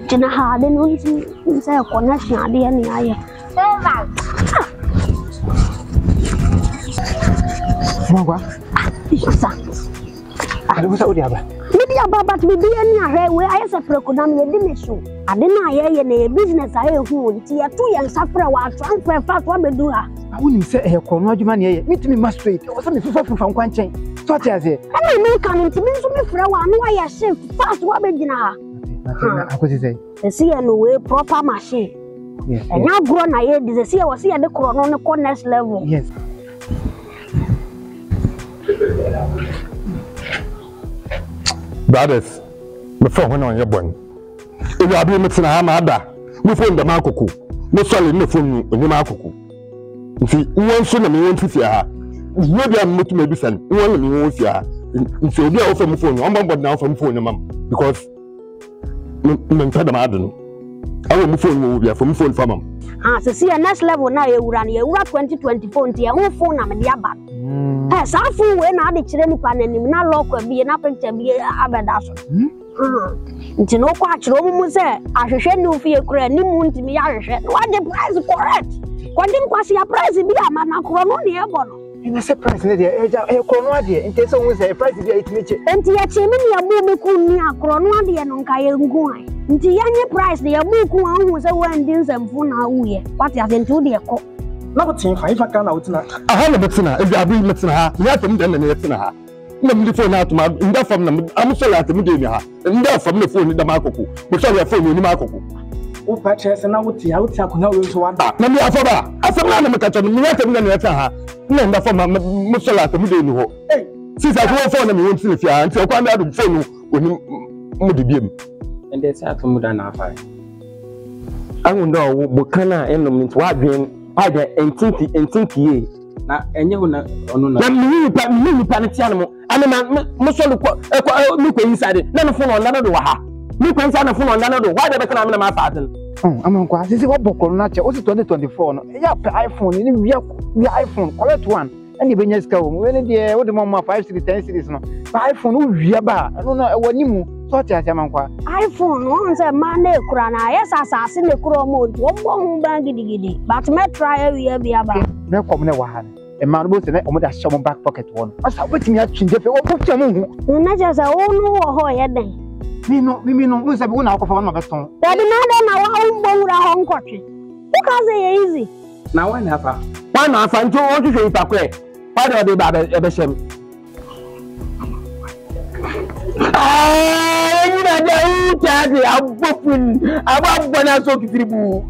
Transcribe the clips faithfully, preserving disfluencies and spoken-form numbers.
Jina ha de no nti say connection ade ya ne aye. Mwa. Isa. Ah, do sa odi aba. Me dia baba to be ani ahwe we aye se prekodam ye di me so. Ade na aye ye na business aye hu nti ye to ye nsafra wa transfer fast wa bedu ha. Awuni se e ko no adwuma ne ye. Mitimi ma straight. O se me fifa fifa nkwan chen. So ti aze. Ana me kan nti me so me fra wa no aye shift fast wa begina ha. Akosi say. Se see no we proper machine. Yes. Enya grow na ye di se see we see de kro no ne ko next level. Yes. Brothers, my phone when on your born. If you are being mixing a hamada, we phone the Marcoco. No solid no phone when you Marcoco. See, one sooner me won't see her. Maybe I'm not maybe send one me won't see her. So they offer my phone, I'm not now from phone, mum, because I'm tired of Madden. I will move phone will be from phone for mum. Ah, so see next level now you run you twenty twenty-four nti e ho phone na me dia ba. Eh, sa phone we na de kire ni pa na nim na lock bi na picture bi abeda so. Ah. Nti no kwa kire omumu se ahwehwe ni ofie kura ni mu nti me ya hwehwe. What the price correct? Kwandi nkwasi ya price bi ama na kro no ne ebo no. Ina se price ne dia e ja e kro no ade nti se hu se price bi a itime che. Nti ya che me ne ya bu me ku ni akro no ade no nka ye ngu ai. Nti yanye price de ya buku anhu se wandi nsamfu na awuye wati asentu de ko na ko tin fa ifa kan na wutina Aha na betina if you are being mixing her ya tam den na yetina ha na me phone na atuma nda fam na am so la tam de mi ha nda fam na phone da makoko mo so ya phone ni makoko o pa chese na wuti ha wuti akuna we so wanda na me afoba asem na na me kacho me ya tam na yetina ha na nda fam mo so la tam de ni ho eh sisa ko phone na me won tin fi ha nti okwa me adu phone oni mo de biem and they say to muda na afa Amundo wo bokana enom nti wa dwen wa de entinti entinti na enye ho na onu na na mi pa mi pa ne tia no ane ma mo so ko mi ko inside na no phone onda no do wa ha mi ko inside na phone onda no do wa de be kana me na ma fa aten oh amankwa sisi wo bokoro na che o si twenty twenty-four no ya iPhone ni wi wi iPhone correct one and you benya ska wo we ne de wo de mama five series ten series no iPhone wo wi ba no no e wani mu so ti ase amankwa iPhone won say man na ekura na yes asase na ekura mo nti wo bo hu ba gidigidi but me try wi e bia ba me kom ne wa ha e man bo se ne o mo da show back pocket one asa betimi a twinde fe wo bo tia mo hu na je say wo no wo ho ye den mi no mi mi no mo se be wo na akofa no beton da bi na da na wa hu bo wura ho nkotwe wo ka say ye easy na wa na afa wa na afa nti wo hwehwe ipa kwe wa de ba e be shem ah you know the uta abofun ababona so kitiribu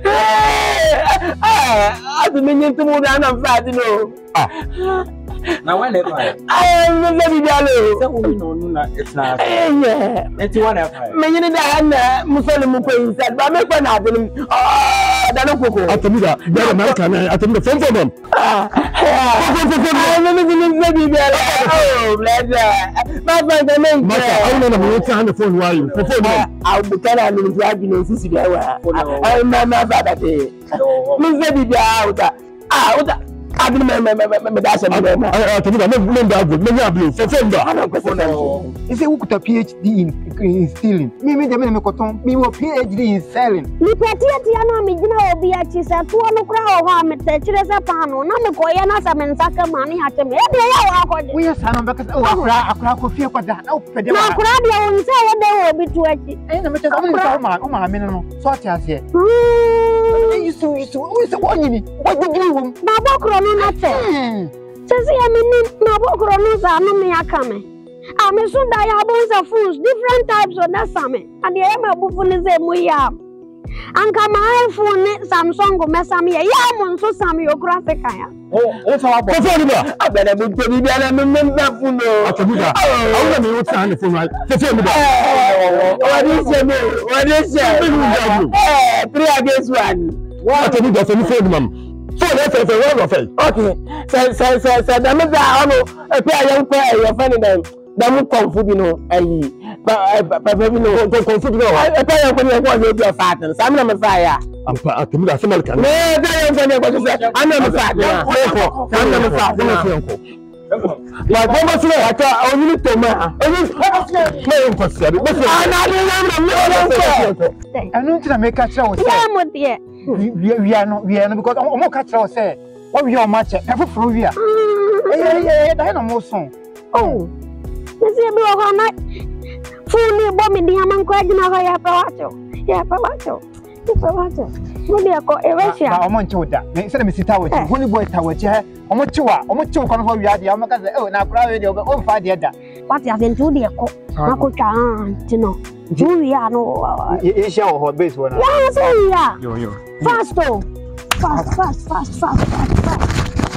ah azumenye ntumu na na mfati no ah na wa na afa ah me be bialo se wo no nu na etna eh enti wa na afa menye ni da na musole mu ko inside ba me ko na adum ah da no koko atamida da na kan atamida fon fon mom ah ah me me me be bialo oh brother ma fa de me maka awna na mo tan phone wa you phone mom ah bukana ni ndi adwene sisi da wa ah ma ma fa da de me se bi bia uta ah uta adwene me me me da se me me atamida me me da go me ya blue phone phone da ana ko se ise wo kuta PhD in in stealing mi mi de me me koton mi wo PhD in selling ni patia tia na me gina obi a chi se to no kra ho ha me te kire se pa no na me ko ye na sa me nsaka ma ni ha te me e de ya wa ko we yes ana beka o akra akra ko fie kwada na o pede wa na kra de won se ye de wo bi tu achi eh na me te so so ma o ma me no so ti ase you so you so we so won ni what did you want na bo kro no na te se se ya me ni na bo kro no sa no me aka me ah me so da ya bon sa phones different types of that same and ya me bu phone ze mu ya anka my iPhone ni Samsung me same ya ya mo so same yo kura se kan ya oh o fa wa bo phone ba abele bi to bi bia na me me na phone o atamida awna me wo tan phone wa phone da what is your name what is your eh three against one atamida phone mom phone e fe fe wa fe okay se se se se da me da ono e pe ayen pe e fa ni dem da mu konfu bi no ayi pa pa bi no konfu bi no e pe ayen ko ni ko ni bi fa tan sa me na me fa ya ampa atamida se mal kan me da ayen ko ni ko se ana me fa ya ko sa na me fa na My promise is that I only to my only question. I know to make catch us. Yeah, mo dear. We are not, we are not because I'm more catch us say. What we are match? Every through here. Yeah, yeah, yeah. That no song. Oh, this is a whole night. Fully bombing the Amman Quagin of a Pawacho. Yeah, Pawacho. Pawacho. What do you call a Russia? I'm on to that. Instead of Mister Tower, only boy Tower chair. I'm not sure. I'm not sure. Come we are the Americans. Oh, now proud of over five years. What you have been to the court? Uncle Chan, you know. Julia, no. It's your base one. Yes, yeah. Yo, yo. Fast, though. Fast, fast, fast, fast, fast, fast.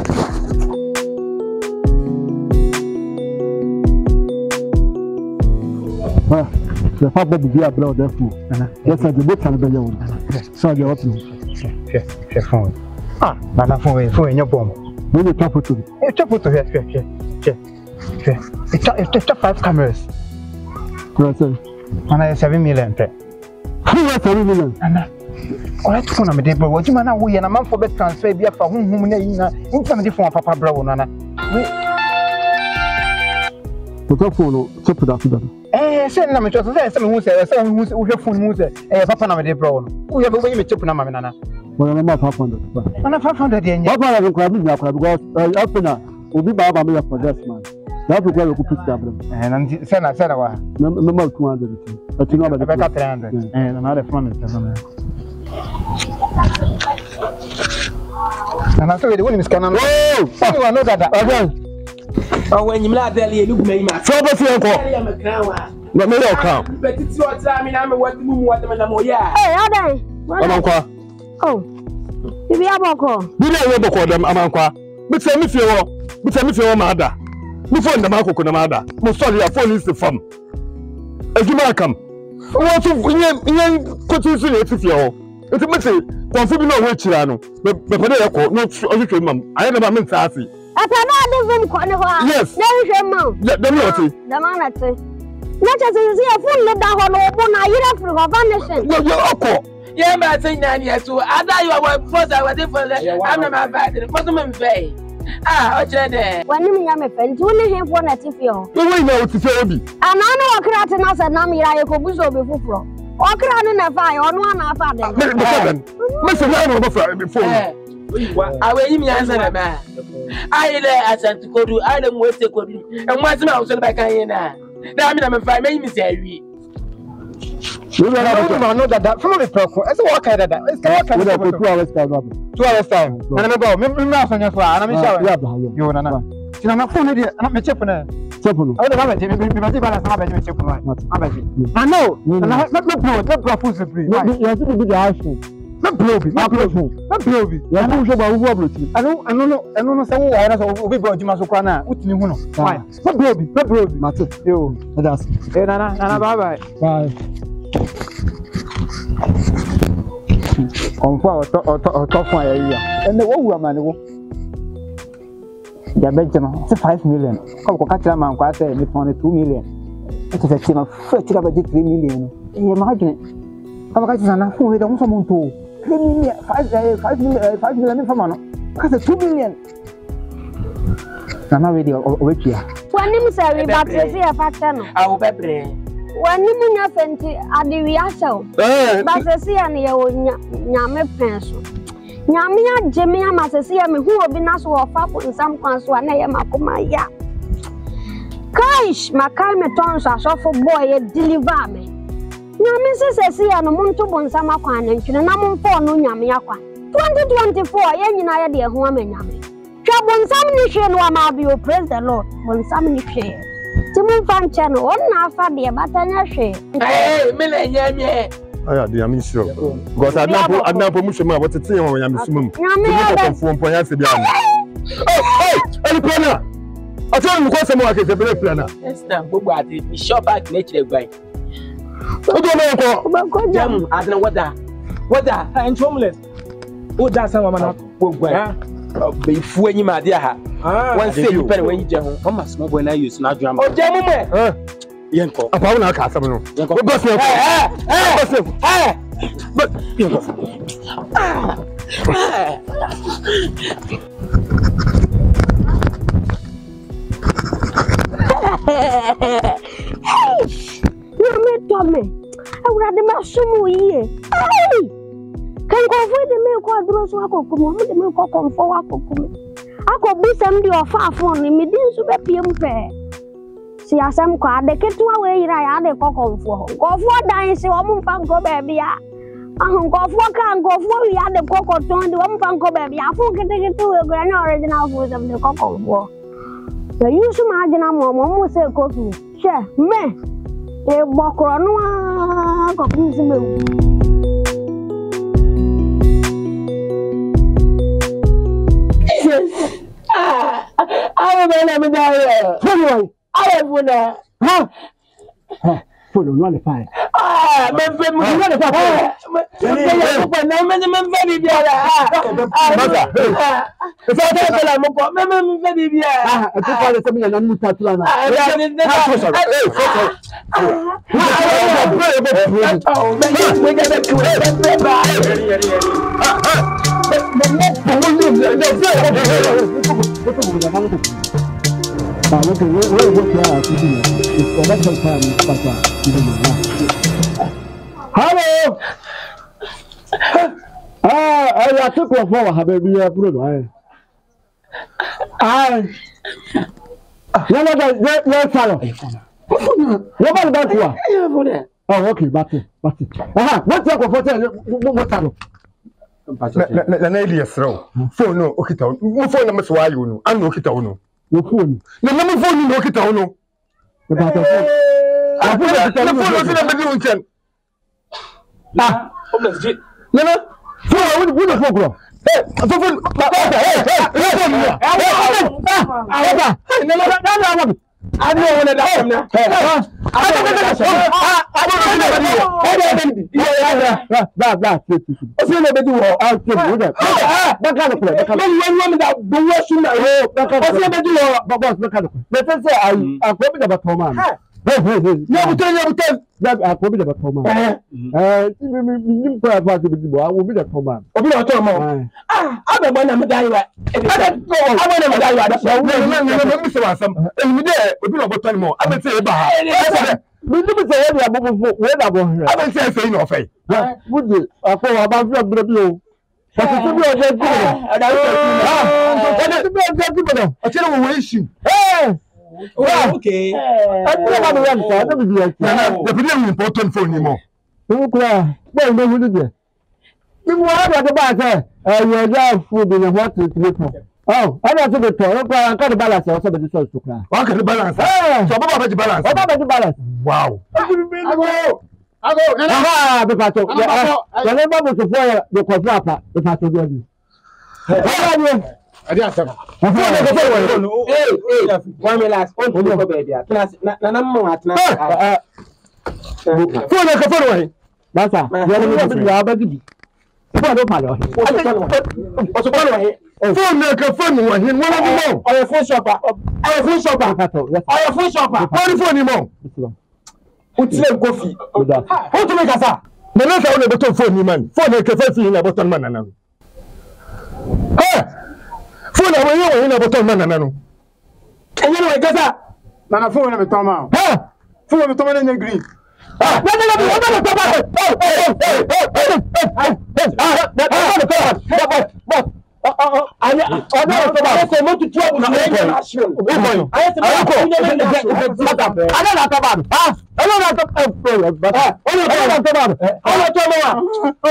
The fact that the abroad therefore. Yes, I did can be your so you're up to phone. Ah, Nana phone phone in your bomb. When you talk to you talk to here, here, here, here. It's it's five cameras. Yes, sir. And I seven million. Who has seven million? Anna. All right, phone am dey bro. What you man we and a man for bet transfer be for hum hum na ina. Intam dey phone papa bro nana. We the phone to put that. Eh, say na me trust say say me hu say say hu hu phone mu say eh papa na me dey bro no. Wo ye be me chip na mama nana. Well, I'm not five hundred. Nana five hundred yen. What are you going to do because uh opener obi baba me for this man. That will go to put problem. Eh, na say na say na wa. Number two hundred. But you know about the three hundred. Eh, na the phone is seven. Nana so we dey win scan na. Oh, you know that. Again. Oh, when you not there, you look me. So, what's your call? No, no, no, come. But it's your time, I'm what the moon, what the man, yeah. Hey, how they? Oh, you be able to call. You don't want to call them, Amanqua. But tell me if you're, but tell me if you're mother. Before the Marco Conamada, most sorry, your phone is the farm. As you might come. What you continue to if you're. It's a message. Confirm no way, Chirano. But for no, no, mum. I never meant to ask you. Yes. There is a man. The man. The man at it. Not as you see a full let down on a year for vanishing. No, you're okay. Yeah, but I think nine years too. I thought you were first. I was different. I'm not my bad. What am I say? Ah, what's that? When you am a friend, you only have one at if you. No, know what to say. And I know a cratin as a Nami I could be so before. Or cranin a fire on one half a day. Mister Rano before. I will even answer a man. I let us to go to Adam West, and what's my house back in there. Now I'm a five minutes. You know that that from the problem. It's a walk at that. It's a walk at two hours time. Two hours time. And I'm going to go. I'm going to go. I'm going to go. You want to know? I'm phone here. I'm checking it. Checking. I don't have it. Maybe I have it. Checking it. I know. And I have no problem. No problem. You have to be the iPhone. Not blowy, not blowy, not blowy. You are not sure about who blowy. I don't, I don't know, I don't know. Some why not? We brought Jima Sokwana. What do you know? Why? Not blowy, not blowy. Mate, yo, that's. Hey, Nana, Nana, bye bye. Bye. Come for our top one area. And the what we are man. The Benjamin, it's five million. Come, catch a man. Quite say, we found two million. It is a team of thirty about three million. Imagine. Come, catch a phone with almost a month. Three million, five, uh, five million, uh, five million from man. Because two million. Nana radio which year? When you say about to see a factor, I will be. When you have fenty at the reaction, but I see any Yame pencil. Yamia, Jimmy, must see me who will be nice or fap in some class one name. Ya Kaish, my kind tons are so for boy, deliver me. Yami says, see, and a month on some aquan and I'm for no Yamiaqua. twenty twenty-four, yen and I dear woman Yami. Trouble some nation, one might be praise the Lord, when some nation. Timon fan channel, one half a dear, but I share. Hey, Millennium. I am the sure. Because I never, I never much more what to say when I'm assuming. From Poyas. Oh, hey, planner. I told him because I'm a great planner. Yes, now, but we shop back nature by. What do you know? Jam, I don't know what that. What that? I'm homeless. Oh, that's how I'm not. Before you, my dear, one say you better when you jam. How much smoke when I use not drum? Oh, jam, eh? Yanko, a pound of Casamano. Yanko, but Na me to me. Awura de me sumu yie. Hey! Kan ko fu de me ko aduro so akokumo, me de me ko konfo akokumo. Akobu sem di ofa afon ni me din so be piem pe. Si asem ko ade ketua we yira ya ade ko konfo. Konfo dan si wo mu fa nko ba bia. Ahun konfo ka konfo wi ade ko ko ton di wo mu fa nko ba bia. Afu kete kete we go na original fu sem de ko konfo. So you should imagine I'm mom say coffee. She me e bokro no a ko pin me. Ah, I don't know me there. Follow. I don't know. Huh? Follow no the fire. Ah, me me me no the fire. Me me me me me bi ala. Ah, ah. If I tell you mo ko me me me me bi ala. Ah, e ko le se me na mu tatu na. Ah, me me. Ah, so sorry. Eh, so sorry. Ah, me get back to it. Ah, ah. Hello. Ah, I took one for a baby. Ah, no, no, no, no, follow. What about that one? Oh, okay, back it, back it. Ah, what's up for what? na na Elias row phone no okita no phone na me so ayo no an no okita no no phone na na me phone no okita no ba ta phone ah phone na phone no na me di unchen ah oblas ji na na phone wo wo phone ko eh phone eh eh phone no ah ah na na na na I know when that come now. I don't know. Ah, I don't know. I don't know. Yeah, yeah, yeah. That, What's your name? Do I'll tell you that. Ah, that kind of play. That kind of. When woman that do what you know. What's your name? Do but boss, that kind of. Let's say I, I probably never told man. Hey, hey, hey. No, but tell you, tell. That I probably never told man. Eh, me, me, me, me, probably about to be. I will be the told man. Obi na told man. Ah, I don't want to die. I don't go. I want to die. That's why. No, no, no, no. Me say wasam. Eh, me there. Obi na botan mo. I be say e ba ha. Me do me say e dey abofo. We da bo here. I be say say no fai. Would you? Afọ aba fi obere bi o. But to be oje ti o. Ah, to be oje ti o. O chere wo we issue. Eh. Oh, okay. I don't know what I'm saying. Don't be like that. The video important phone ni mo. Who cry? Boy, no who dey. People are at the back there. Eh, you are food in what to do. Oh, I don't think the talk. I can't balance also the source to cry. What can the balance? So Baba be balance. Baba be balance. Wow. I go. I go. Ah, the pato. The number was for the quadrapa. The pato do. Eh, Adi asem. Hey, hey, one me last. On to go baby. Na na na mo atna. Phone ka phone wa. Basa, ya ni bi ya ba gidi. Phone do palo. O so phone wa he. Phone ka phone wa he. Wala mo. O phone shopper. O phone shopper. O phone shopper. Phone phone ni mo. O ti le kofi. O to me kasa. Me na sa o le button phone ni man. Phone ka phone ni na button man na. Eh. Phone na we we na button man na no. Enye no kasa. Na na phone na me ton ma. Ha. Phone me ton ma na green. Ah, no no no, no no no. Oh, oh, oh, oh. Ah, no no no. Oh, oh, I I say mo to twelve na national. I say mo to national. I don't know about. Ah, I don't know about. Ah, I don't know about. I don't know about. I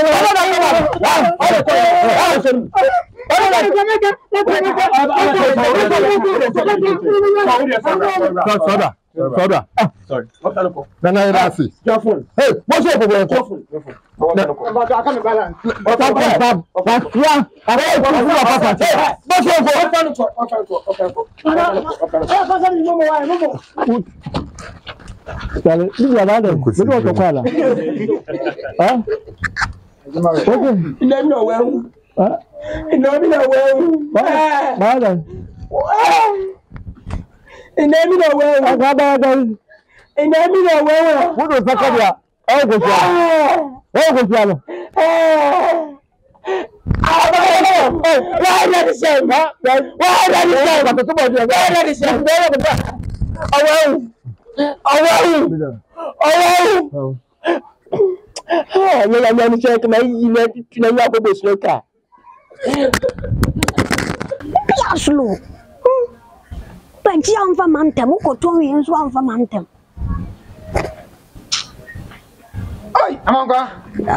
don't know about. Soda, soda. Sorry. What kind of? Nana Irasi. Your phone. Hey, what's your phone? Your phone. Your phone. But I can't balance. What's up, Bob? What's yeah? I don't know what I'm saying. What's your phone? Okay, okay, okay. Okay. Dale, ni ya dale. Ni wa tokwala. Ah? Okay. Ina mi no wewu. Ah? Ina mi no wewu. Ah. Bala. Ina mi no wewu. Aga ba ga. Ina mi no wewu. Wo do sakadia. O go sia. O go sia lo. Eh. Ah, why not the same? Why not the same? Why not the same? Ọwọ́ ọwọ́ ọwọ́. Ah, yẹ ya nyani check na yi na tina nya ko bosu ka. Bia slow. Banji anfa mantem ko to yin so anfa mantem. Ai, amangwa.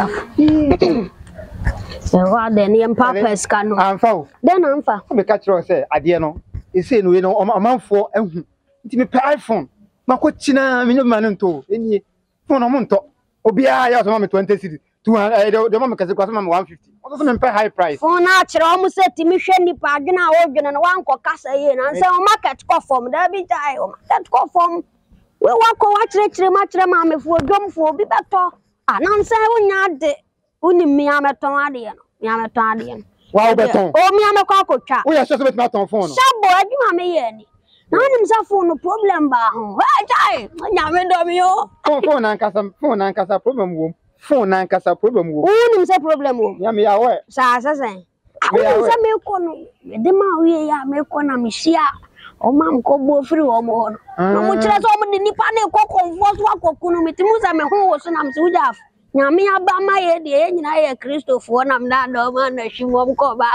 Ewa de ni empa peska no. Amfa o. Den amfa. Ko be ka kire o say ade no. Ese no we no amanfo ehu. Nti me pe iPhone. Mako china me nyoma nto. Eni phone mo nto. Obia ya so ma me twenty cedis. two hundred de ma me kase kwa so ma me one fifty. O so me pe high price. Phone na kire o mu se ti mi hwe nipa adwena a odwene no wan ko kasa ye na se o market ko form da bi tai o market ko form. We wa ko wa kire kire ma kire ma me fu odwomfo obi beto. Ananse wonya de uni mi ameton ade no. Mi ameton ade no. Wa obeton. O mi amekọ akotwa. Wo ya so bet ma ton phone no. Sabo adwuma me ye ni. Na nim sa phone no problem ba ho. Hey jai, nya me do mi o. Phone phone na nkasa phone na nkasa problem wo. Phone na nkasa problem wo. Wo nim sa problem wo. Ya me ya we. Sa sa sen. Wo sa me ko no. Me de ma we ya me ko na me hia. O ma mko bo free o mo no. No mo kire so mo de nipa na ko comfort wa kokunu me ti mu sa me ho wo so na me se wuja. Nyame aba ma ye de ye nyina ye Christopher na mna do ma na hwimom ko ba.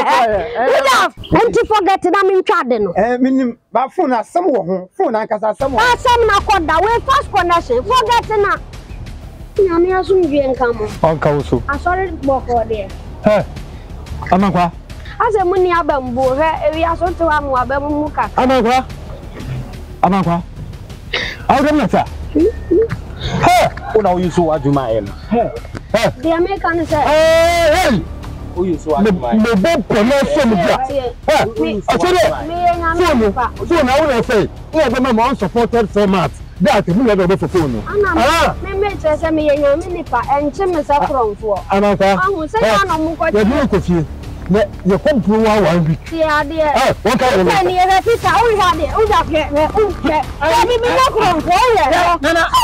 Enti forget na me ntwa de no. Eh minim ba phone asem wo ho. Phone ankasa asem wo. Asem na koda we fast connection. Forget na. Nyame asum dwe nka mo. Onka wo so. Asori boko de. Eh. Amankwa. Ase mu ni abambo he ewi aso te wa mu abam mu ka. Amankwa. Amankwa. Awdem na sa. Hey, una o yusu aduma e no. Hey. Hey. The American say. Hey. O yusu aduma. Me be promotion bia. Hey. Asore. Me nyame pa. So na wo na say, e be ma unsupported format. That me na be for phone. Ah. Me me tse say me nyame ni pa enche me sa kronfo. Amankwa. Ahu se na no mu ko. Ya bi ko fie. Ne ye kompro wa one week. Ti ade. Eh, won ka wo. Se ni e fita o ja de, o ja ke, o ke. E bi me na kronfo ye. Na na.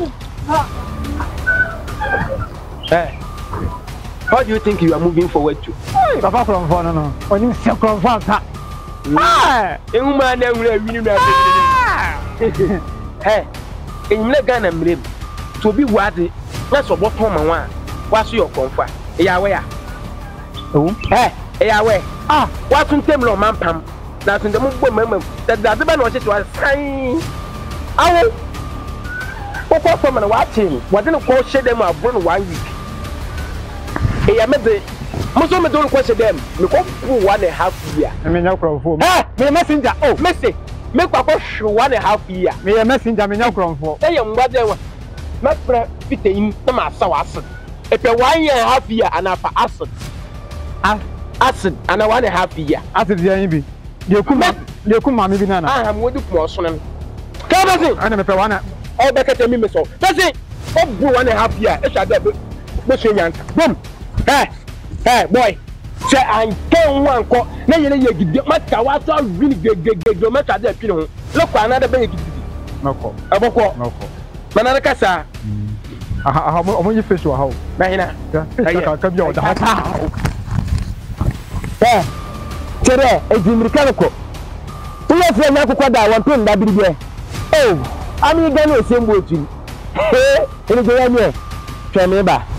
Hey. How do you think you are moving forward to? Papa from phone no. Oni se from phone ta. Ah, ehuma na ehura wini na. Hey. Enyimle Ghana mrem. To be wade. Na so boton ma wa. Wa so your comfort. E ya we ya. Oh. Eh, e ya we. Ah, wa tun tem lo man pam. Na tun dem gbo mamam. Da da be na o che to san. Awo. Papa from na wa team. Wa de no ko she dem abro no one week. E ya me de. Mo so me do ko she dem. Me ko fu one and a half year. Me nya kronfo. Eh, me messenger. Oh, Messi. Me kwa ko hwe one and a half year. me ya messenger me nya kronfo. E ye ngwa de wa. Me pre fitain na ma sa wa acid. E pe one year and a half year anafa acid. Ah, Acid and one and a half year. ati dia yin bi. De kuma de kuma me bi na na. Ah, mo du kuma so na. Ka ba se. Ana me pe wana. O be kete mi me so. Say, o bu one and a half year. E sha da be so yanka. Boom. Eh. Eh, boy. Say an ken wan ko na yele ye gidi. Ma ka wa so win gegege ma ka da pin ho. Look another be gidi. Noko. Aboko. Noko. Mana na kasa. Aha, aha, mo mo yi face wa ha o. Na hina. Ya, face ka ka bi o da ha. Eh. Tere, e jimirika ko. Uye fie na kokwa da wan pin da biribie. Oh, ami ga no sembo otu. Eh, ene je ya ni e. Twa me ba.